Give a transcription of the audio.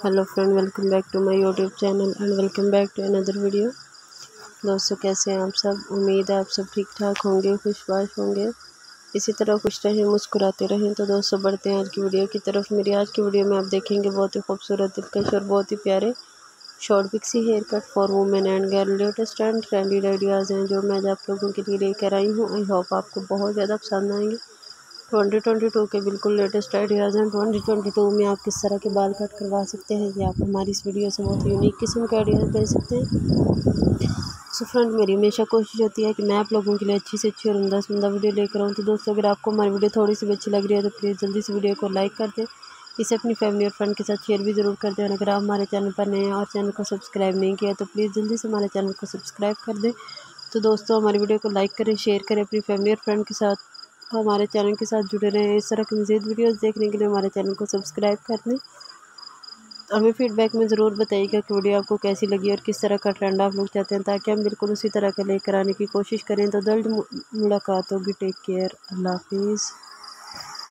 Hello friend, welcome back to my YouTube channel and welcome back to another video. दोस्तों, कैसे हैं आप सब? उम्मीद है आप सब ठीक ठाक होंगे, खुशबाश होंगे, इसी तरह खुश रहें, मुस्कुराते रहें। तो दोस्तों, बढ़ते हैं आज की वीडियो की तरफ। मेरी आज की वीडियो में आप देखेंगे बहुत ही खूबसूरत, दिलकश और बहुत ही प्यारे short pixie hair cut for women and girl. Latest and trendy ideas हैं जो मैं आज आप लोगों के लिए लेकर आई हूँ। आई होप आपको बहुत ज़्यादा पसंद आएंगे। 2022 के बिल्कुल लेटेस्ट आइडियाज़ हैं। 2022 में आप किस तरह के बाल कट करवा सकते हैं, ये आप हमारी इस वीडियो से बहुत यूनिक किस्म के आइडियाज़ ले सकते हैं। सो फ्रेंड, मेरी हमेशा कोशिश होती है कि मैं आप लोगों के लिए अच्छी से अच्छी और उम्दा से उम्दा वीडियो लेकर आऊँ। तो दोस्तों, अगर आपको हमारी वीडियो थोड़ी सी भी अच्छी लग रही है तो प्लीज़ जल्दी से वीडियो को लाइक कर दें, इसे अपनी फैमिली और फ्रेंड के साथ शेयर भी ज़रूर कर दें। और अगर आप हमारे चैनल पर नए हैं और चैनल को सब्सक्राइब नहीं किया तो प्लीज़ जल्दी से हमारे चैनल को सब्सक्राइब कर दें। तो दोस्तों, हमारी वीडियो को लाइक करें, शेयर करें अपनी फैमिली और फ्रेंड के साथ, हमारे चैनल के साथ जुड़े रहें। इस तरह की मज़ीद वीडियोस देखने के लिए हमारे चैनल को सब्सक्राइब कर दें। हमें फीडबैक में ज़रूर बताइएगा कि वीडियो आपको कैसी लगी और किस तरह का ट्रेंड आप लोग चाहते हैं, ताकि हम बिल्कुल उसी तरह का लेकर आने की कोशिश करें। तो जल्द मुलाकात होगी। टेक केयर, अल्लाह हाफिज़।